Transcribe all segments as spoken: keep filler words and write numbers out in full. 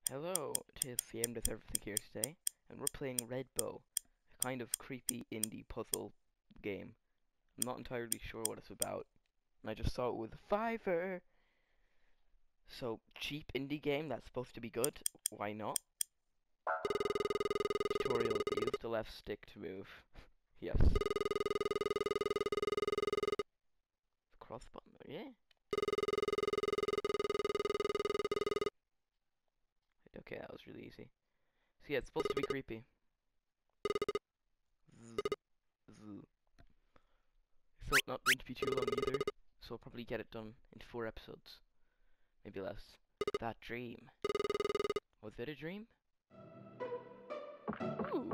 Hello, it is the M Does Everything here today, and we're playing Red Bow, a kind of creepy indie puzzle game. I'm not entirely sure what it's about, and I just saw it with Fiverr. So, cheap indie game that's supposed to be good, why not? Tutorial, use the left stick to move. Yes. The cross button, yeah. Okay, that was really easy. So yeah, it's supposed to be creepy. Zzz. So it's not going to be too long either, so I'll probably get it done in four episodes. Maybe less. That dream. Was it a dream? Ooh.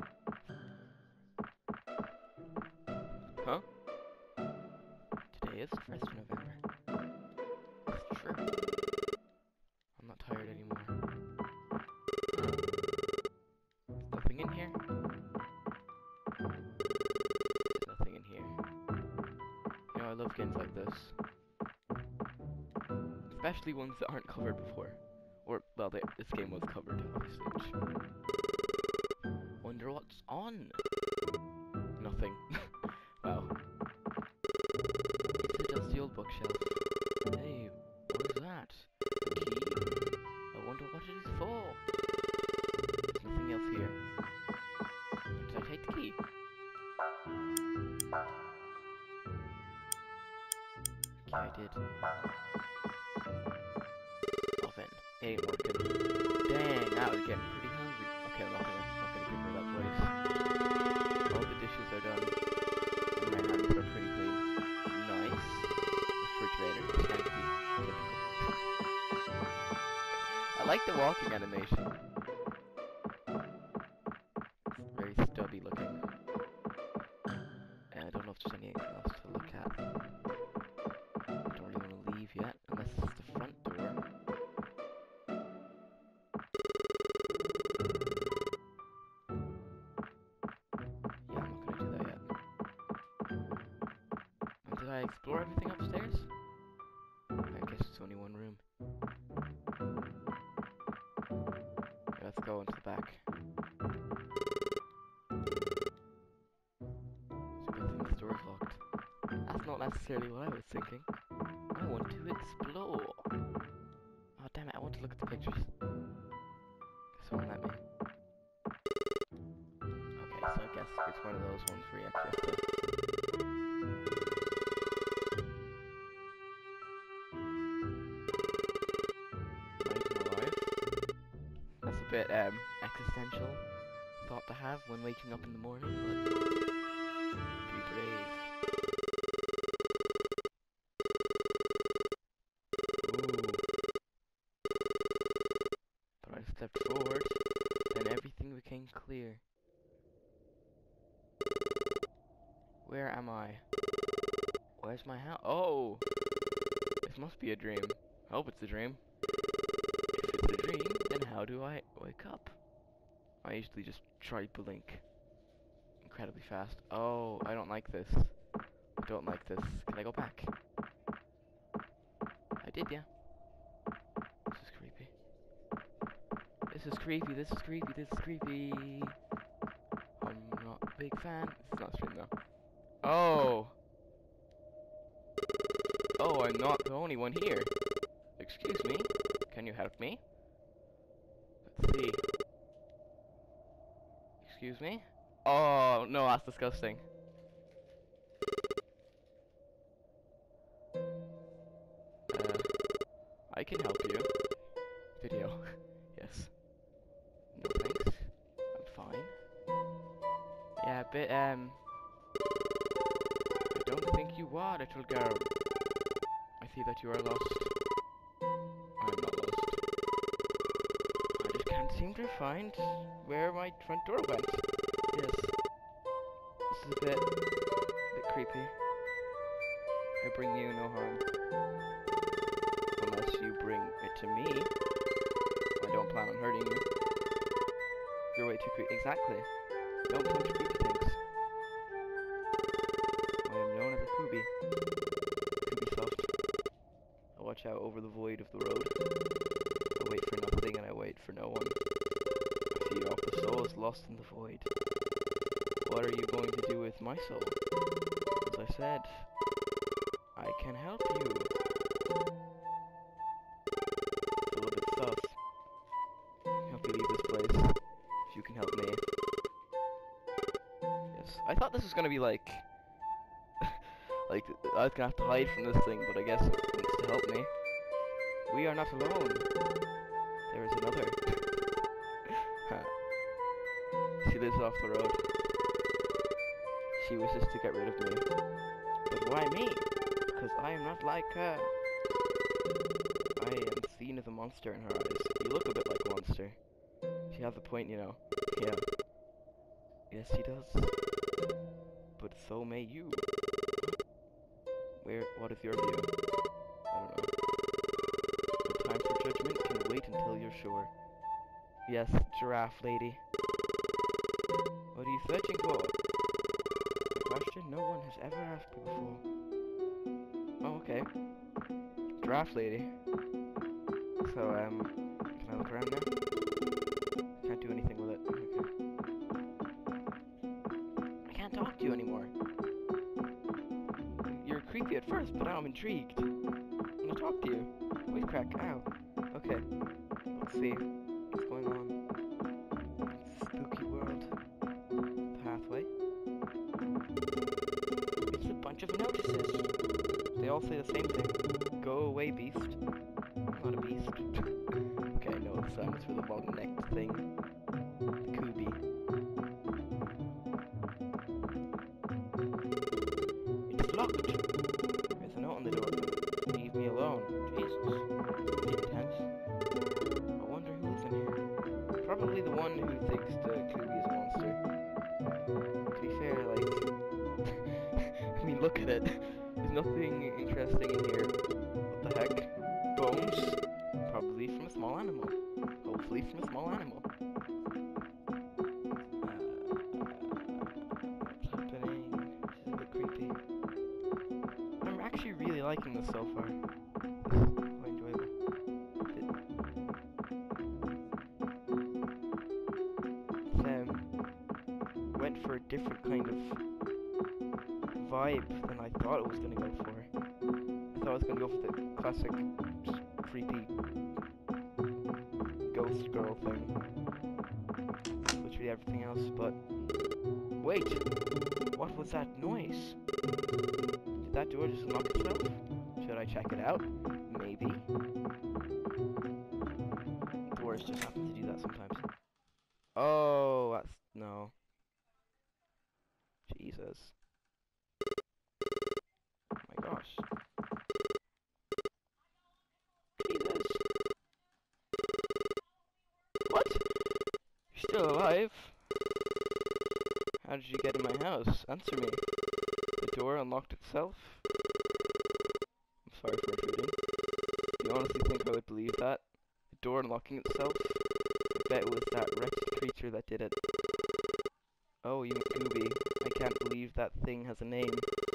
Huh? Today is the first of November. That's true. I'm not tired anymore. There's nothing in here. There's nothing in here. You know, I love games like this. Especially ones that aren't covered before. Or, well, they, this game was covered, obviously. Which... Wonder what's on? Nothing. Wow. It's a dusty old bookshelf. Hey, what is that? A key? I wonder what it is for. There's nothing else here. Did I take the key? Okay, I did. Oven. It ain't working. Dang, now we're getting pretty hungry. Okay, I'm not gonna, not gonna give her that place. All the dishes are done. And my hands are pretty clean. Nice. Refrigerator is empty. Typical. I like the walking animation. It's very stubby looking. And I don't know if there's anything else to look at. I don't really want to leave yet, unless it's the front door. Yeah, I'm not gonna do that yet. And did I explore everything upstairs? I guess it's only one room. Let's go into the back. It's a good thing the door's locked. That's not necessarily what I was thinking. I want to explore. Oh damn it, I want to look at the pictures. Guess it won't let me. Okay, so I guess it's one of those ones where you actually have to... That's a bit um, existential thought to have when waking up in the morning, but be brave. Ooh. But I stepped forward, then everything became clear. Where am I? Where's my house? Oh! This must be a dream. I hope it's a dream. If it's a dream, then how do I wake up? I usually just try to blink incredibly fast. Oh, I don't like this. I don't like this. Can I go back? I did, yeah. This is creepy. This is creepy, this is creepy, this is creepy. I'm not a big fan. It's not stream though. Oh! Oh, I'm not the only one here. Excuse me? Can you help me? Let's see. Excuse me? Oh, no, that's disgusting. Uh, I can help you. Video. Yes. No thanks. I'm fine. Yeah, a bit, um... I don't think you are, little girl. I see that you are lost. I'm not lost. I just can't seem to find where my front door went. Yes. This is a bit, a bit creepy. I bring you no harm. Unless you bring it to me. I don't plan on hurting you. You're way too creepy. Exactly. Don't touch creepy things. I am known as a Kubi. Kubi soft. I watch out over the void of the road. I wait for nothing and I wait for no one. lost in the void. What are you going to do with my soul? As I said, I can help you. It's a little bit sus. Help you leave this place. If you can help me. Yes. I thought this was gonna be like... like, I was gonna have to hide from this thing, but I guess it wants to help me. We are not alone. There is another. She lives off the road. She wishes to get rid of me. But why me? Because I am not like her. I am seen as a monster in her eyes. You look a bit like a monster. She has a point, you know. Yeah. Yes, she does. But so may you. Where? What is your view? I don't know. The time for judgment can wait until you're sure. Yes, giraffe lady. What are you searching for? A question no one has ever asked me before. Oh, okay. Giraffe lady. So, um, can I look around now? Can't do anything with it. Okay. I can't talk to you anymore. You're creepy at first, but now I'm intrigued. I'm gonna talk to you. Wait, crack. Ow. Okay. Let's see. What's going on? Spooky world. Pathway. It's a bunch of notices. They all say the same thing. Go away, beast. I'm not a beast. Okay, I know the sign is for the long-necked thing. The Kubi. It's locked. There's a note on the door. Leave me alone. Jesus. Intense. I wonder who lives in here. Probably the one who thinks the Kubi is a monster. To be fair, like... I mean, look at it. There's nothing interesting in here. What the heck? Bones? Probably from a small animal. Hopefully from a small animal. Uh, what's happening? This is a bit creepy. I'm actually really liking this so far. This is quite enjoyable. It um, went for a different kind of vibe than I thought it was going to go for. I thought I was going to go for the classic creepy ghost girl thing, which would be everything else, but wait, what was that noise? Did that door just unlock itself? Should I check it out? Maybe. Doors just happen to do that sometimes. Oh, that's... no. Jesus. Oh my gosh. Jesus. What? You're still alive? How did you get in my house? Answer me. The door unlocked itself? I'm sorry for intruding. Do you honestly think I would believe that? The door unlocking itself? I bet it was that wretched creature that did it. Oh, you Kubi. I can't believe that thing has a name.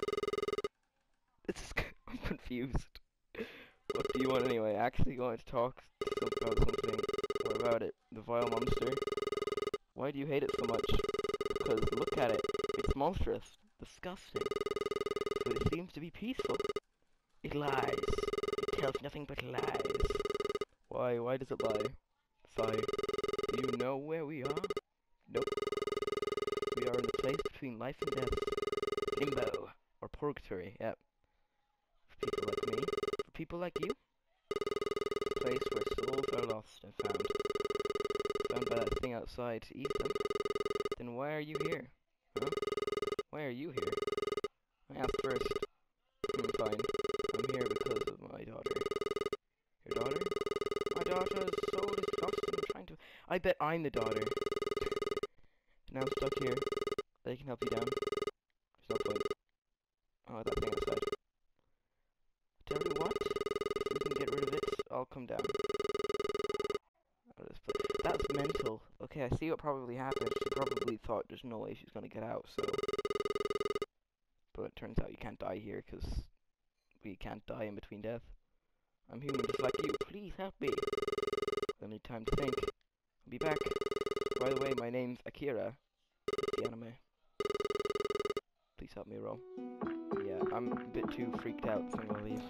It's I'm confused. What do you want anyway? Actually going to talk to about something. What about it? The vile monster? Why do you hate it so much? Because look at it. It's monstrous. Disgusting. But it seems to be peaceful. It lies. It tells nothing but lies. Why? Why does it lie? Sigh. Do you know where we are? Nope. We are in the place between life and death. Limbo. Or purgatory, yep. For people like me. For people like you. A place where souls are lost and found. Found by that thing outside to eat them. Then why are you here? Huh? Why are you here? I asked first. Hmm, fine. I'm here because of my daughter. Your daughter? My daughter's soul is lost and I'm trying to... I bet I'm the daughter. Now I'm stuck here. They can help you down. There's no point. Oh, that thing outside. Tell you what, if we can get rid of it, I'll come down. Out of this place. That's mental. Okay, I see what probably happened. She probably thought there's no way she's gonna get out, so... But it turns out you can't die here, because we can't die in between death. I'm human just like you. Please help me. I need time to think. I'll be back. By the way, my name's Akira. The anime. Please help me, Ro. Yeah, I'm a bit too freaked out, so I'm gonna leave.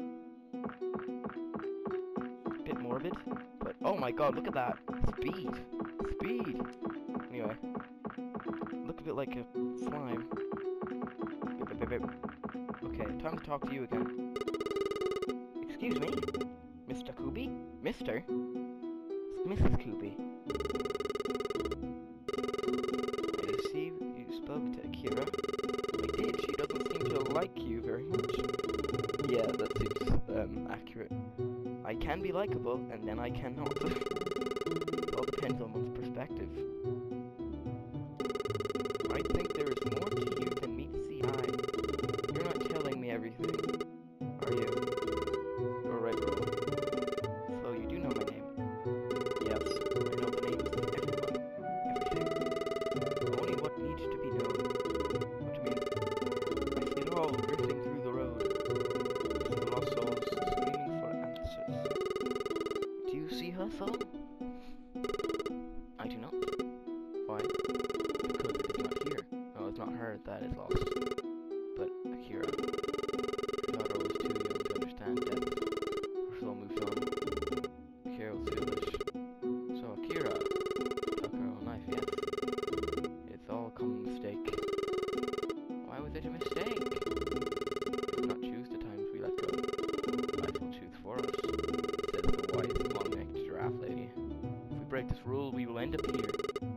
A bit morbid, but oh my god, look at that! Speed! Speed! Anyway. Look a bit like a slime. Okay, time to talk to you again. Excuse me? Mister Kubi? Mister? Missus Kubi. I see you spoke to Akira. I did, she doesn't seem to like you very much. Yeah, that seems, um, accurate. I can be likable, and then I cannot. It all depends on one's perspective. I think there is more to you than meets the eye. You're not telling me everything, are you? You're right, bro. So you do know my name? Yes, I know the names of everyone, everything. Only what needs to be known. What do you mean? I see it all drifting through the road. I see the lost souls screaming for answers. Do you see her, Saul? I do not. Why? Because it is not here. No, it's not her that is lost, but Akira. Her daughter was too young to understand death. Her soul moved on. Akira was foolish. So Akira took her own life, yes. It's all a common mistake. Why was it a mistake? We did not choose the times we let go. Life will choose for us, says the wise, long-necked giraffe lady. If we break this rule, we will end up here.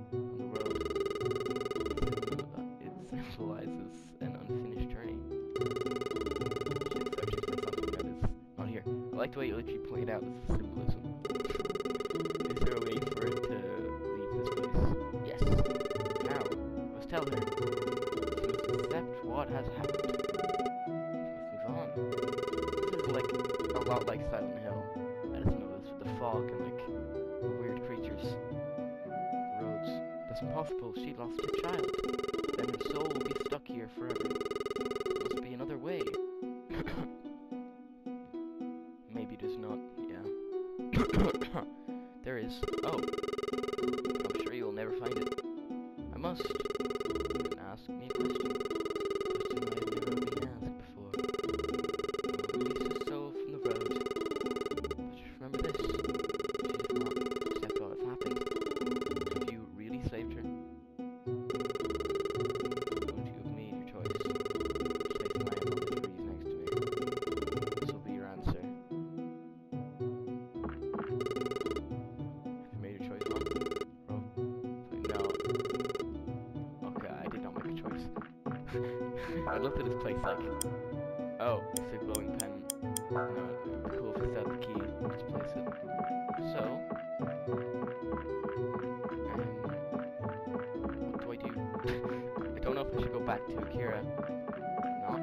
Symbolizes an unfinished journey. She's searching for something that is not here. I like the way you literally point out this symbolism. Is there a way for it to leave this place? Yes. Now, we must tell her. She must accept what has happened. She must move on. This is like a lot like Silent Hill. I just noticed with the fog and like weird creatures. The roads. That's impossible. She lost her child. Then her soul will be stuck here forever. There must be another way. Maybe there's not, yeah. There is. Oh. I'm sure you'll never find it. I must. You didn't ask me a question. A question I have never been asked before. I'll release her soul from the road. But just remember this. She does not accept what has happened. Have you really saved her? I looked at this place like, oh, it's a glowing pen. No, it'd be cool if it had the key. Let's place it. So, um, what do I do? I don't know if I should go back to Akira. Not.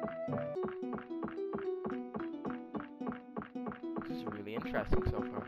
This is really interesting so far.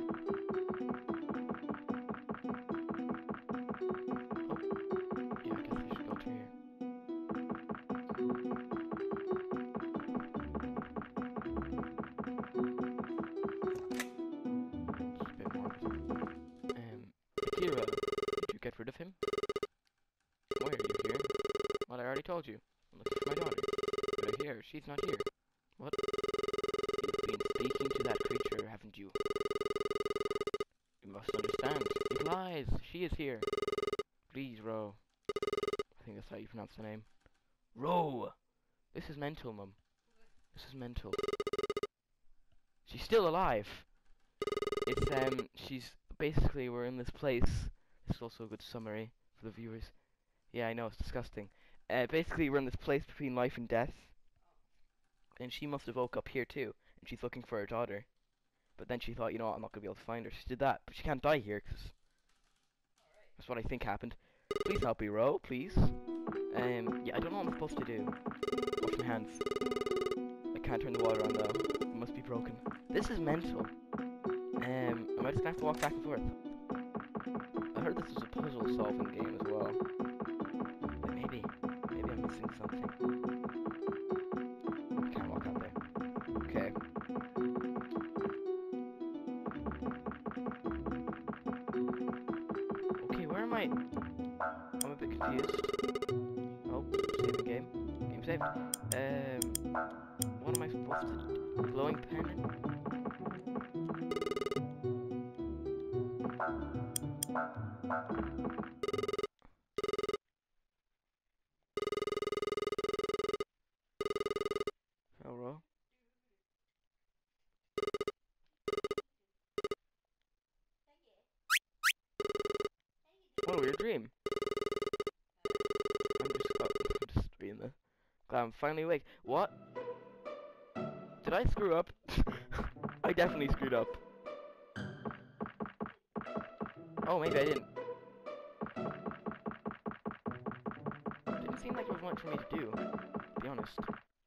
Akira, did you get rid of him? Why are you here? Well, I already told you. I'm looking for my daughter. But I hear she's not here. What? You've been speaking to that creature, haven't you? You must understand. It lies. She is here. Please, Ro. I think that's how you pronounce the name. Ro! This is mental, Mum. This is mental. She's still alive. It's, um, she's... Basically, we're in this place. This is also a good summary for the viewers. Yeah, I know, it's disgusting. Uh, basically, we're in this place between life and death. And she must have woke up here too. And she's looking for her daughter. But then she thought, you know what, I'm not going to be able to find her. She did that. But she can't die here, because that's what I think happened. Please help me, Ro, please. Um, yeah, I don't know what I'm supposed to do. Wash my hands. I can't turn the water on, though. It must be broken. This is mental. Um, am I just gonna have to walk back and forth? I heard this was a puzzle-solving game as well. But maybe, maybe I'm missing something. I can't walk out there. Okay. Okay, where am I... I'm a bit confused. Oh, saving game. Game saved. Um, what am I supposed to do? Glowing pendant? Hello? What a weird dream. I'm just, oh, I'm just being the... Glad I'm finally awake. What? Did I screw up? I definitely screwed up. Oh, maybe I didn't. Didn't seem like there was much for me to do, to be honest.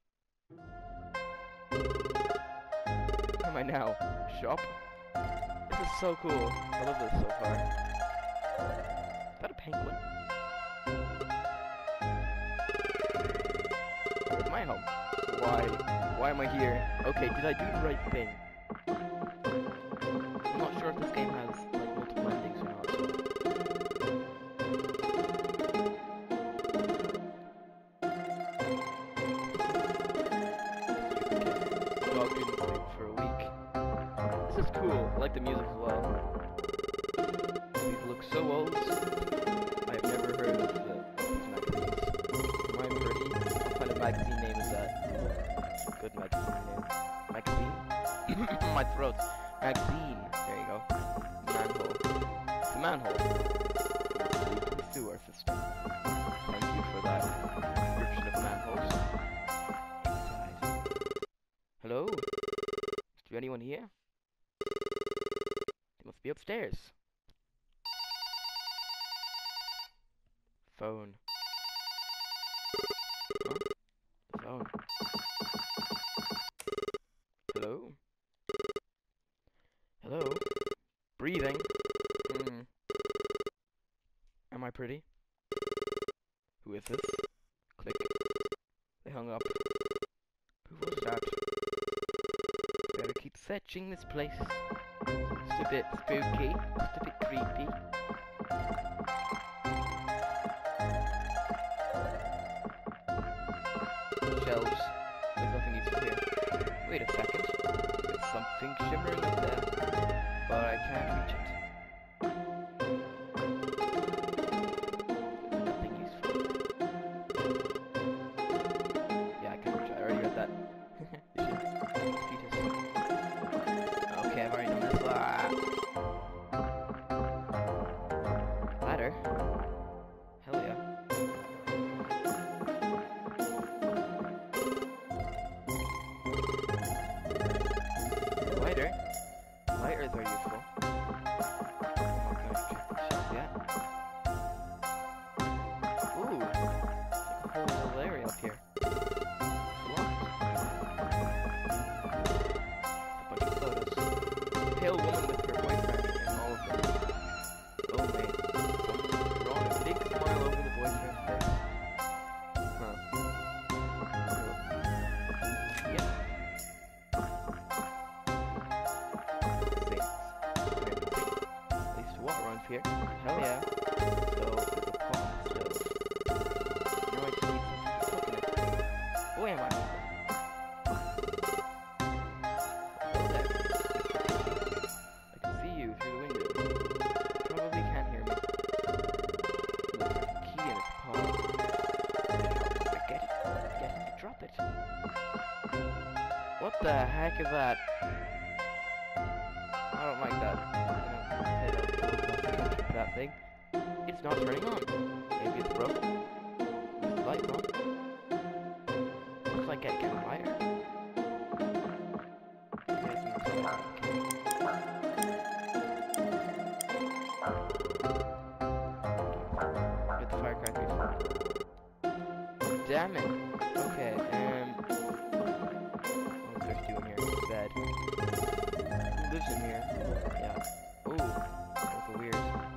Where am I now? Shop? This is so cool. I love this so far. Is that a penguin? It's my home. Why? Why am I here? Okay, did I do the right thing? I'm not sure if this game has like multiple endings or not. So. Dog didn't sleep for a week. This is cool. I like the music as well. These look so old. I have never heard of the, these magazines. Am I pretty? What kind of magazine name is that? Good magazine name. Magazine? My throat. Magazine. There you go. Manhole. It's a manhole. Lead to the sewer system. Thank you for that description of manholes. Inside. Hello? Is there anyone here? They must be upstairs. Phone. Huh? The phone. Hello? Hello? Breathing. Hmm. Am I pretty? Who is this? Click. They hung up. Who was that? Better keep searching this place. Just a bit spooky. Just a bit creepy. Shelves. There's nothing useful here. Wait a second. There's something shimmering up there, but I can't reach it. Nothing useful. Yeah, I can reach it. I already read that. Okay, I've already done this. Ah. Ladder. Hell yeah. Lighter? Lighters are useful. I'm not gonna check the shelf yet. Ooh! Like a whole little area up here. It's locked. A bunch of photos. Pale woman with her boyfriend and all of them. Oh wait. Someone's drawn a big smile over the boyfriend's face. Huh. Yeah. Here. Hell yeah. So, there's a pot stove. Now I just need something to cook in it. Boy, am I hungry. Oh, there. I can see you through the window. Probably can't hear me. There's a key in its paw. How do I get it? Get him to drop it. What the heck is that? I don't like that. That thing. It's not turning on. Maybe it's broken. Is the light on? Looks like getting a lighter. Get the firecrackers. Damn it. Okay, um... what is there to do in here? Bed. Who lives in here? Yeah. Ooh. That's a weird.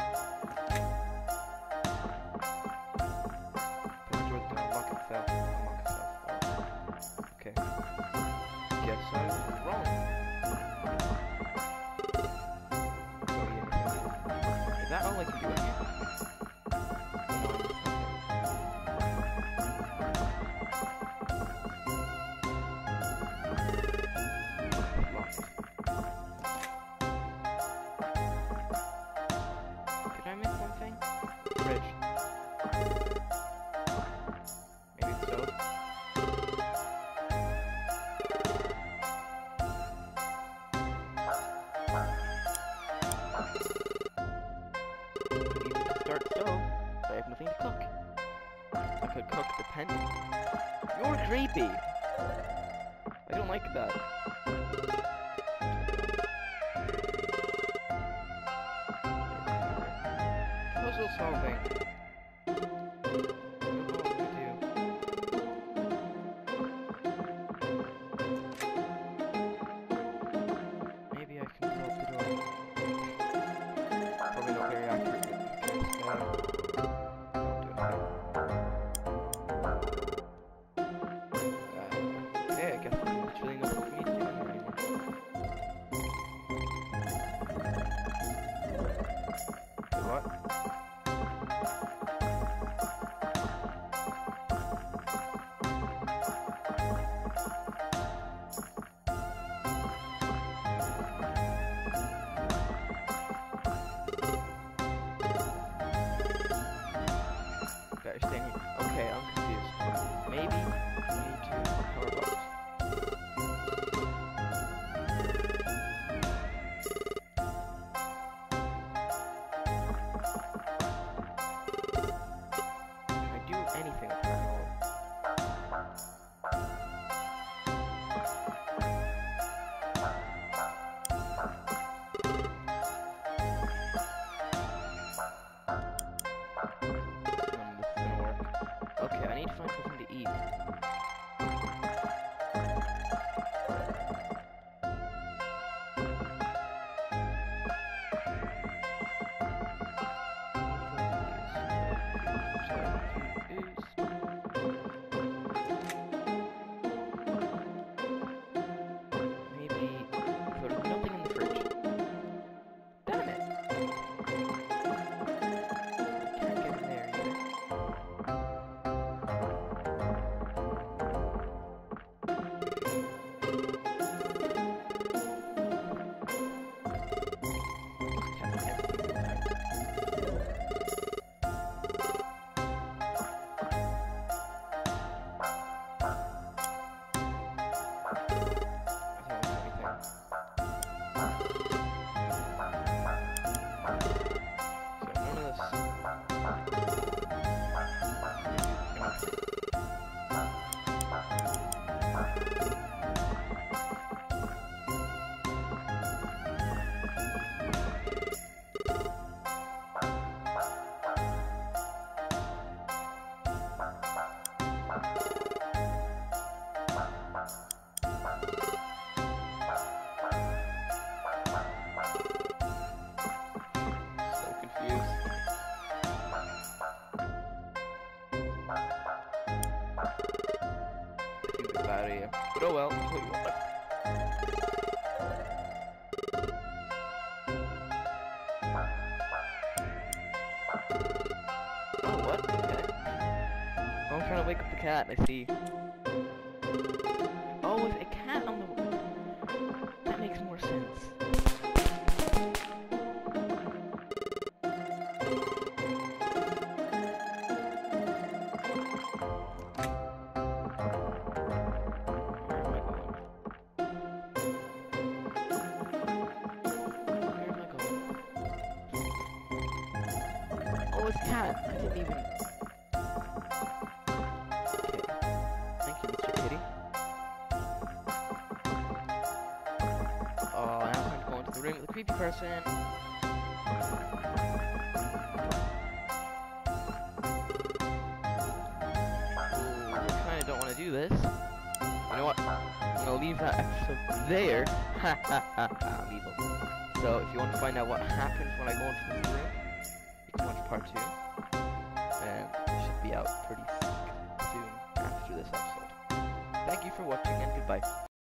Okay. Guess I was wrong. Oh, yeah. Is that all I can do in here? Could even just start stove, but I have nothing to cook. I could cook depending. You're creepy! I don't like that. Puzzle solving. Maybe I can pull up the door. Probably not very accurate. Okay, I guess there's really nothing for me to do anymore. What? Better stay here. Okay, I'm confused. Maybe I need to power box. Can I do anything apparently? Okay, I need to find something to eat. Maybe there's nothing in the fridge. Damn it! Can't get in there either. Out of here. But oh well, I'll tell you what. Oh, what? Okay. Oh, I'm trying to wake up the cat, I see. Oh, it's a cat on the... That makes more sense. Oh, it's cat. I didn't even... Okay. Thank you, Mister Kitty. Oh, now I'm going to go into the room with the creepy person. Ooh, I kinda don't want to do this. You know what? I'm gonna leave that episode there. Ha ha ha ha. Leave it. So, if you want to find out what happens when I go into this room, you can watch part two. And it should be out pretty soon after this episode. Thank you for watching and goodbye.